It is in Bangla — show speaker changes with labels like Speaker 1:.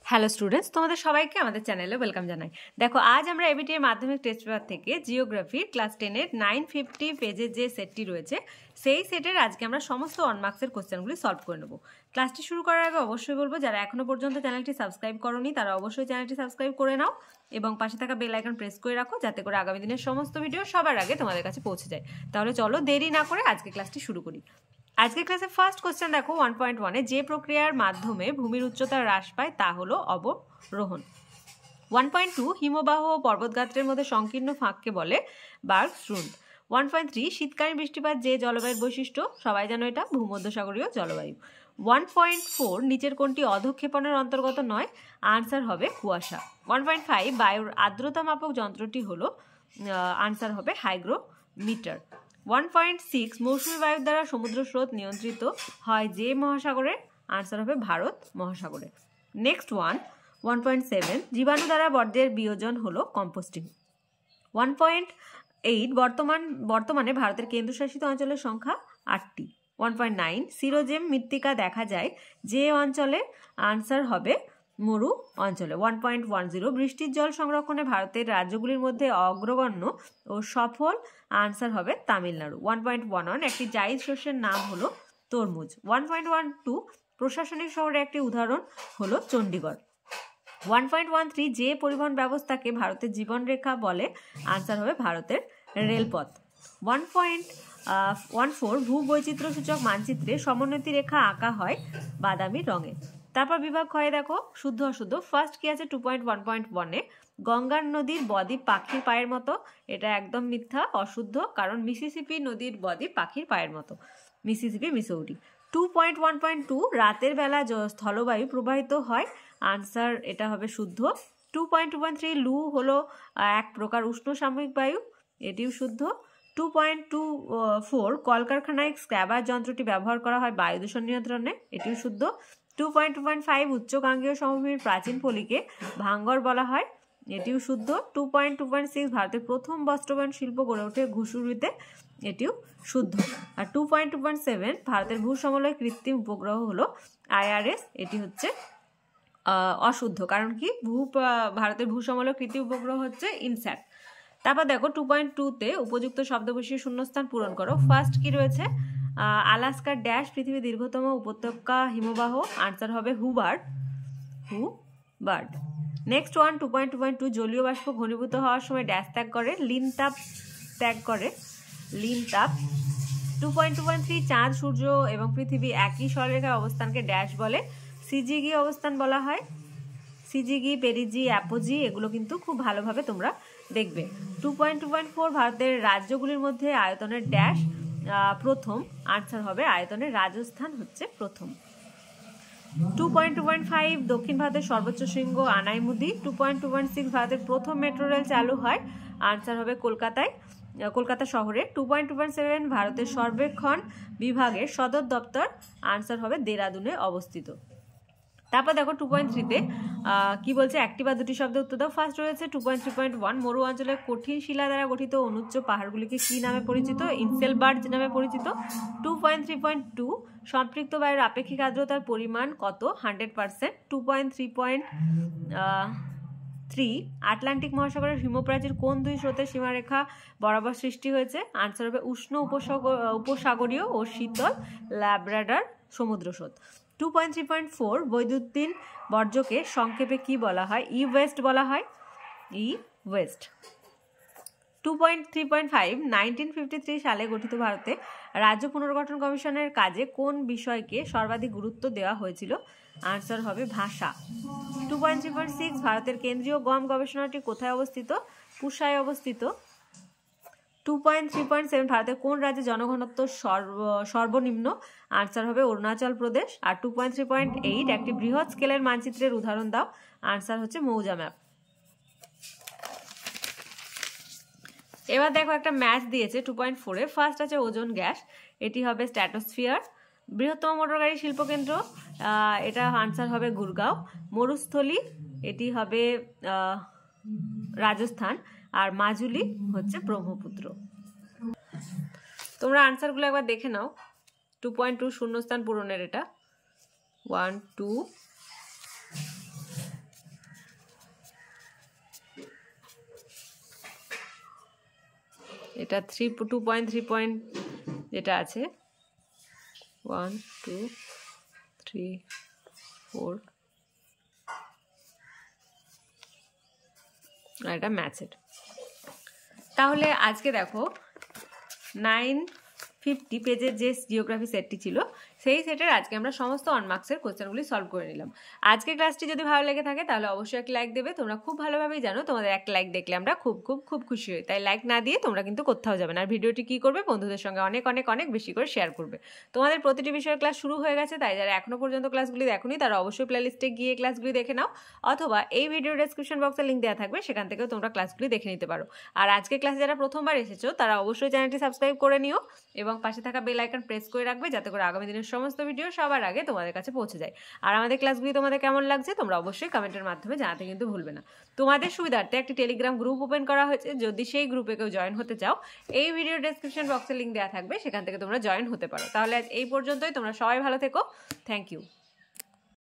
Speaker 1: হ্যালো স্টুডেন্টস, তোমাদের সবাইকে আমাদের চ্যানেলে ওয়েলকাম জানাই। দেখো, আজ আমরা এবিটি এর মাধ্যমিক টেস্ট পেপার থেকে জিওগ্রাফি ক্লাস 10-এর 950 পেজের যে সেটটি রয়েছে সেই সেটের আজকে আমরা সমস্ত 1 মার্কসের কোশ্চেনগুলি সলভ করে নেব। ক্লাসটি শুরু করার আগে অবশ্যই বলবো, যারা এখনো পর্যন্ত চ্যানেলটি সাবস্ক্রাইব করোনি তারা অবশ্যই চ্যানেলটি সাবস্ক্রাইব করে নাও এবং পাশে থাকা বেল আইকন প্রেস করে রাখো, যাতে করে আগামী দিনের সমস্ত ভিডিও সবার আগে তোমাদের কাছে পৌঁছে যায়। তাহলে চলো দেরি না করে আজকে ক্লাসটি শুরু করি। আজকের ক্লাসে ফার্স্ট কোশ্চেন দেখো 1.1-এ যে প্রক্রিয়ার মাধ্যমে ভূমির উচ্চতা হ্রাস পায় তা হলো অবরোহণ। 1.2 হিমবাহ ও পর্বতগাত্রের মধ্যে সংকীর্ণ ফাঁককে বলে বার্গস্ট্রুন্ড। 1.3 শীতকালীন বৃষ্টিপাত যে জলবায়ুর বৈশিষ্ট্য, সবাই জানো এটা ভূমধ্যসাগরীয় জলবায়ু। 1.4 নিচের কোনটি অধঃক্ষেপণের অন্তর্গত নয়? আনসার হবে কুয়াশা। 1.5 বায়ুর আর্দ্রতা মাপক যন্ত্রটি হলো আনসার হবে হাইগ্রোমিটার। 1.6 মৌসুমী বায়ুর দ্বারা সমুদ্র স্রোত নিয়ন্ত্রিত হয় যে মহাসাগরে? আনসার হবে ভারত মহাসাগরে। নেক্সট 1.7 জীবাণু দ্বারা বর্জ্যের বিয়োজন হলো কম্পোস্টিং। 1.8 বর্তমানে ভারতের কেন্দ্রশাসিত অঞ্চলের সংখ্যা 8টি। 1.9 সিরোজেম মৃত্তিকা দেখা যায় যে অঞ্চলে? আনসার হবে মরু অঞ্চলে। 1.10 বৃষ্টির জল সংরক্ষণে ভারতের রাজ্যগুলির মধ্যে অগ্রগণ্য ও সফল? আনসার হবে তামিলনাড়ু। 1.11 একটি জায়িদ শস্যের নাম হলো তরমুজ। 1.12 প্রশাসনিক শহরের একটি উদাহরণ হলো চণ্ডীগড়। 1.13 যে পরিবহন ব্যবস্থাকে ভারতের জীবনরেখা বলে? আনসার হবে ভারতের রেলপথ। 1.14 ভূবৈচিত্র্য সূচক মানচিত্রে সমোন্নতি রেখা আঁকা হয় বাদামি রঙে। তারপর বিভাগ ক্ষয়ে দেখো শুদ্ধ অশুদ্ধ। ফার্স্ট কি আছে 2.1.1-এ গঙ্গার নদীর বদ্বীপ পাখির পায়ের মতো, এটা একদম মিথ্যা, অশুদ্ধ, কারণ মিসিসিপি নদীর বদ্বীপ পাখির পায়ের মতো, মিসিসিপি মিসৌরি। 2.1.2 রাতের বেলা স্থলবায়ু প্রবাহিত হয়, আনসার এটা হবে শুদ্ধ। 2.2.3 লু হলো এক প্রকার উষ্ণ সাময়িক বায়ু, এটিও শুদ্ধ। 2.24 কলকারখানায় স্ক্র্যাবার যন্ত্রটি ব্যবহার করা হয় বায়ু দূষণ নিয়ন্ত্রণে, এটিও শুদ্ধ। 2.2.5 উচ্চগাঙ্গীয় সমভূমির প্রাচীন পলিকে ভাঙ্গর বলা হয়, এটিও শুদ্ধ। 2.2.6 ভারতের প্রথম বস্ত্রবয়ন শিল্প গড়ে ওঠে ঘুষুরিতে, এটিও শুদ্ধ। আর 2.2.7 ভারতের ভূসমলয় কৃত্রিম উপগ্রহ হলো IRS, এটি হচ্ছে অশুদ্ধ, কারণ কি ভারতের ভূসমলয় কৃত্রিম উপগ্রহ হচ্ছে ইনস্যাট। তারপর দেখো 2.2-তে উপযুক্ত শব্দ বসিয়ে শূন্যস্থান পূরণ করো। ফার্স্ট কি রয়েছে? আলাস্কার ড্যাশ পৃথিবীর দীর্ঘতম উপত্যকা হিমবাহ, আনসার হবে হুবার্ড। নেক্সট 2.2.2 জলীয় বাষ্প ঘনীভূত হওয়ার সময় ড্যাশ ত্যাগ করে? লিনতাপ ত্যাগ করে, লিনতাপ। 2.2.3 চাঁদ, সূর্য এবং পৃথিবী একই সরলরেখায় অবস্থানকে ড্যাশ বলে? সিজিগি অবস্থান বলা হয়। সিজিগি, পেরিজি, অ্যাপোজি এগুলো কিন্তু খুব ভালোভাবে তোমরা দেখবে। 2.2.4 ভারতের রাজ্যগুলির মধ্যে আয়তনের ড্যাশ প্রথম, আনসার হবে আয়তনের রাজস্থান হচ্ছে প্রথম। 2.2.5 দক্ষিণ ভারতের সর্বোচ্চ শৃঙ্গ আনাইমুদি। 2.2.6 ভারতের প্রথম মেট্রো রেল চালু হয়, আনসার হবে কলকাতা শহরে। 2.2.7 ভারতের সর্বেক্ষণ বিভাগের সদর দপ্তর, আনসার হবে দেরাদুনে অবস্থিত। তারপর দেখো 2.3-তে কি বলছে? একটি বা দুটি শব্দ উত্তর দাও। ফার্স্ট রয়েছে 2.3.1 মরু অঞ্চলের কঠিন শিলা দ্বারা গঠিত অনুচ্চ পাহাড়গুলিকে কি নামে পরিচিত? ইনসেলবার্জ নামে পরিচিত। 2.3.2 সম্পৃক্ত বায়ুর আপেক্ষিক আর্দ্রতার পরিমাণ কত? 100%। 2.3.3 আটলান্টিক মহাসাগরের হিমপ্রাচীর কোন দুই স্রোতের সীমারেখা বরাবর সৃষ্টি হয়েছে? আনসার হবে উষ্ণ উপসাগরীয় ও শীতল ল্যাব্রাডর সমুদ্র স্রোত। 2.3.4 বৈদ্যুতিন বর্জ্যকে সংক্ষেপে কি বলা হয়? ই ওয়েস্ট বলা হয়, ই ওয়েস্ট। 2.3.5 1953 সালে গঠিত ভারতে রাজ্য পুনর্গঠন কমিশনের কাজে কোন বিষয়কে সর্বাধিক গুরুত্ব দেওয়া হয়েছিল? আনসার হবে ভাষা। 2.3.6 ভারতের কেন্দ্রীয় গম গবেষণাটি কোথায় অবস্থিত? পুসায় অবস্থিত। 2.3.7 ভারতের কোন রাজ্যে জনঘনত্ব সর্বনিম্ন? আনসার হবে অরুণাচল প্রদেশ। আর 2.3.8 একটি বৃহৎ স্কেলের মানচিত্রের উদাহরণ দাও, আনসার হচ্ছে মৌজা ম্যাপ। এবার দেখো একটা ম্যাচ দিয়েছে 2.4-এ। ফার্স্ট আছে ওজোন গ্যাস, এটি হবে স্ট্র্যাটোস্ফিয়ার। বৃহত্তম মোটরগাড়ি শিল্পকেন্দ্র, এটা আনসার হবে গুরগাঁও। মরুস্থলী, এটি হবে রাজস্থান। আর মাজুলি হচ্ছে ব্রহ্মপুত্র। তোমরা আনসারগুলো একবার দেখে নাও। 2.2 শূন্যস্থান পূরণের এটা 1 2 এটা 2.3 যেটা আছে 1 2 3 4 আর এটা ম্যাথের। তাহলে আজকে দেখো 950 পেজের যে জিওগ্রাফি সেটটি ছিল সেই সেটের আজকে আমরা সমস্ত অনমার্কসের কোশ্চেনগুলি সলভ করে নিলাম। আজকে ক্লাসটি যদি ভালো লেগে থাকে তাহলে অবশ্যই একটা লাইক দেবে। তোমরা খুব ভালোভাবেই জানো তোমাদের একটা লাইক দেখলে আমরা খুব খুব খুব খুশি হই, তাই লাইক না দিয়ে তোমরা কিন্তু কোথাও যাবে না। আর ভিডিওটি কী করবে, বন্ধুদের সঙ্গে অনেক অনেক অনেক বেশি করে শেয়ার করবে। তোমাদের প্রতিটি বিষয়ের ক্লাস শুরু হয়ে গেছে, তাই যারা এখনো পর্যন্ত ক্লাসগুলি দেখোনি তারা অবশ্যই প্লেলিস্টে গিয়ে ক্লাসগুলি দেখে নাও, অথবা এই ভিডিও ডেসক্রিপশন বক্সে লিঙ্ক দেওয়া থাকবে, সেখান থেকেও তোমরা ক্লাসগুলি দেখে নিতে পারো। আর আজকে ক্লাসে যারা প্রথমবার এসেছো তারা অবশ্যই চ্যানেলটি সাবস্ক্রাইব করে নিও এবং পাশে থাকা বেল আইকন প্রেস করে রাখবে, যাতে করে আগামী দিনের সমস্ত ভিডিও সবার আগে তোমাদের কাছে পৌঁছে যায়। আর আমাদের ক্লাসগুলি তোমাদের কেমন লাগছে তোমরা অবশ্যই কমেন্টের মাধ্যমে জানাতে কিন্তু ভুলবে না। তোমাদের সুবিধার্থে একটি টেলিগ্রাম গ্রুপ ওপেন করা হয়েছে, যদি সেই গ্রুপে কেউ জয়েন হতে চাও এই ভিডিও ডেসক্রিপশন বক্সে লিঙ্ক দেওয়া থাকবে, সেখান থেকে তোমরা জয়েন হতে পারো। তাহলে এই পর্যন্তই, তোমরা সবাই ভালো থেকো। Thank you.